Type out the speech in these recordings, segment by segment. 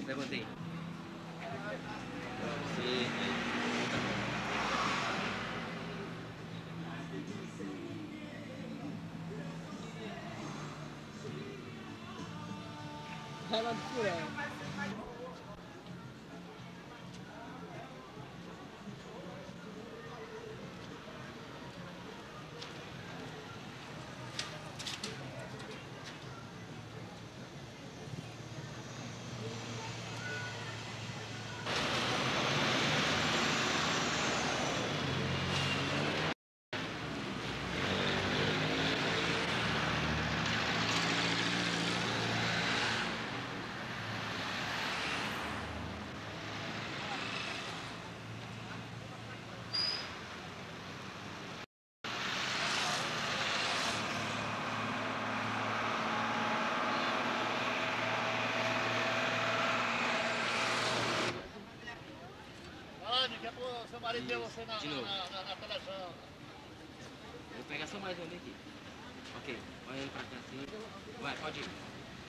Levantei. Você... Vai lá do furão. Que é pro seu marido ver você na televisão. Vou pegar só mais um aqui. Ok, olha ele pra cá assim. Vai, pode ir.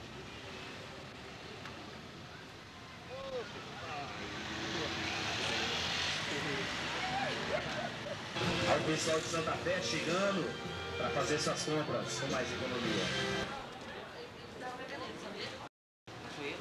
Olha o pessoal de Santa Fé chegando para fazer suas compras com mais economia. Foi ele?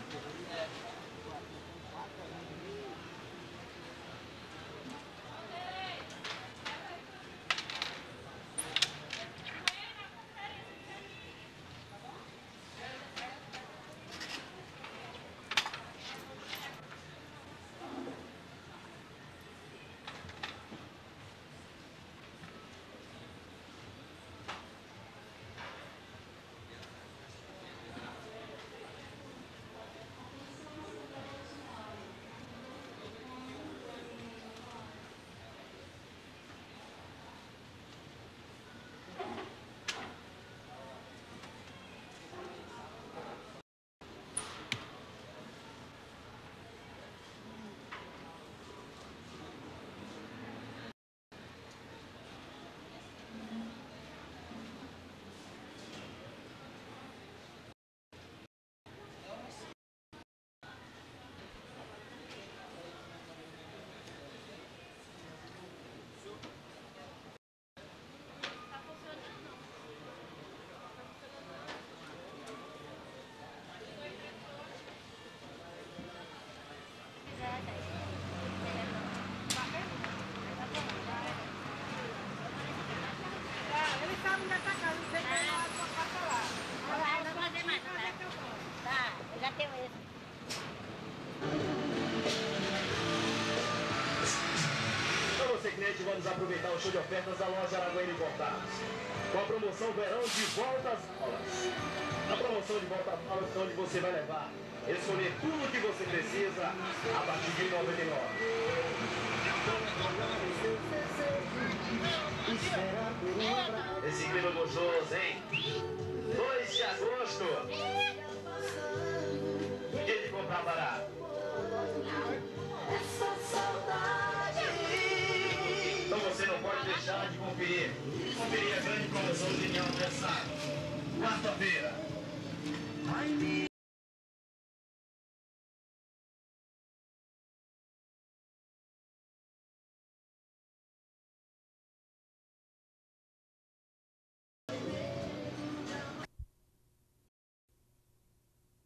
Ele sabe onde está a casa, você tem lá a sua casa lá. Vai, vamos fazer mais, tá? Tá, eu já tenho esse. Para você, cliente, vamos aproveitar o show de ofertas da loja Araguaína Importados. Com a promoção Verão de Volta às Aulas. A promoção de Volta às Aulas, onde você vai levar, escolher tudo o que você precisa a partir de R$ 99. Esse clima gostoso, hein? 2 de agosto. Dia de comprar barato. Então você não pode deixar de conferir. Conferir a grande promoção genial dessa quarta-feira.